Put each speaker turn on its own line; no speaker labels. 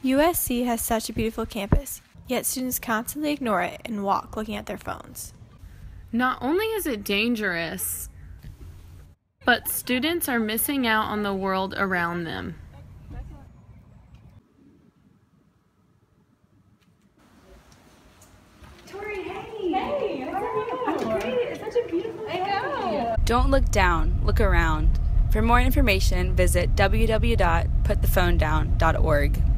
USC has such a beautiful campus, yet students constantly ignore it and walk looking at their phones.
Not only is it dangerous, but students are missing out on the world around them.
Tori, hey! Hey, how are you? I'm great. It's such a beautiful day. I know.
Don't look down, look around. For more information, visit www.putthephone.org.